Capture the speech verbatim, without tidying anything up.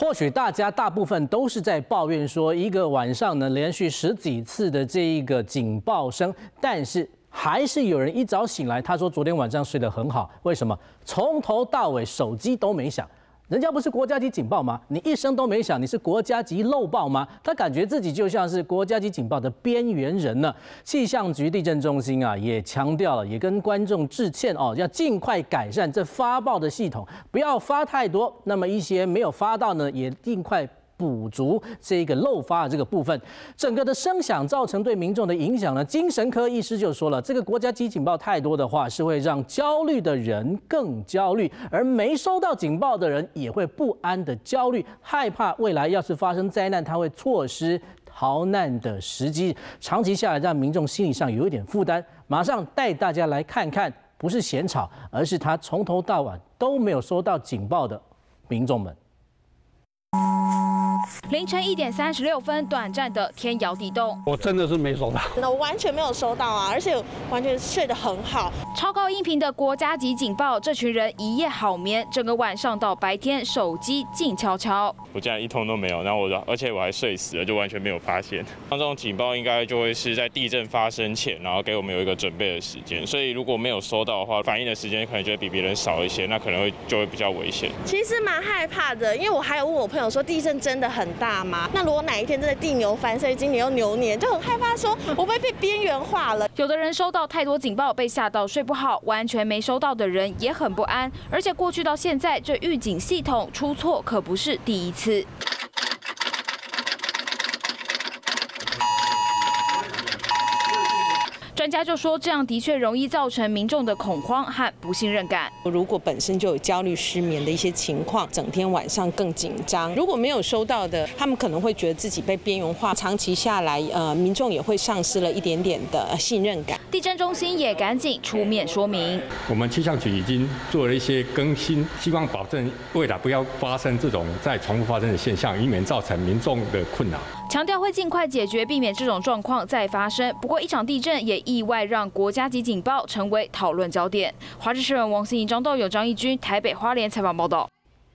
或许大家大部分都是在抱怨说，一个晚上呢连续十几次的这一个警报声，但是还是有人一早醒来，他说昨天晚上睡得很好，为什么？从头到尾手机都没响。 人家不是国家级警报吗？你一声都没响，你是国家级漏报吗？他感觉自己就像是国家级警报的边缘人呢。气象局地震中心啊也强调了，也跟观众致歉哦，要尽快改善这发报的系统，不要发太多。那么一些没有发到呢，也尽快 补足这个漏发的这个部分，整个的声响造成对民众的影响呢？精神科医师就说了，这个国家级警报太多的话，是会让焦虑的人更焦虑，而没收到警报的人也会不安的焦虑，害怕未来要是发生灾难，他会错失 逃难的时机，长期下来让民众心理上有一点负担。马上带大家来看看，不是嫌吵，而是他从头到晚都没有收到警报的民众们。 凌晨一点三十六分，短暂的天摇地动。 我真的是没收到， 那我完全没有收到啊，而且完全睡得很好。 超高音频的国家级警报，这群人一夜好眠，整个晚上到白天手机静悄悄。 我竟然一通都没有，然后我而且我还睡死了，就完全没有发现。像这种警报应该就会是在地震发生前，然后给我们有一个准备的时间，所以如果没有收到的话，反应的时间可能就会比别人少一些，那可能会就会比较危险。 其实蛮害怕的，因为我还有问我朋友说，地震真的很大吗？那如果哪一天真的地牛翻，所以今年又牛年，就很害怕说我会不会被边缘化了。 有的人收到太多警报，被吓到睡不好；完全没收到的人也很不安。而且过去到现在，这预警系统出错可不是第一次。 专家就说，这样的确容易造成民众的恐慌和不信任感。 如果本身就有焦虑、失眠的一些情况，整天晚上更紧张。如果没有收到的，他们可能会觉得自己被边缘化，长期下来，呃，民众也会丧失了一点点的信任感。 地震中心也赶紧出面说明， 我们气象局已经做了一些更新，希望保证未来不要发生这种再重复发生的现象，以免造成民众的困扰。 强调会尽快解决，避免这种状况再发生。不过，一场地震也意外让国家级警报成为讨论焦点。华视新闻王思颖、张道友、张义军，台北花莲采访报道。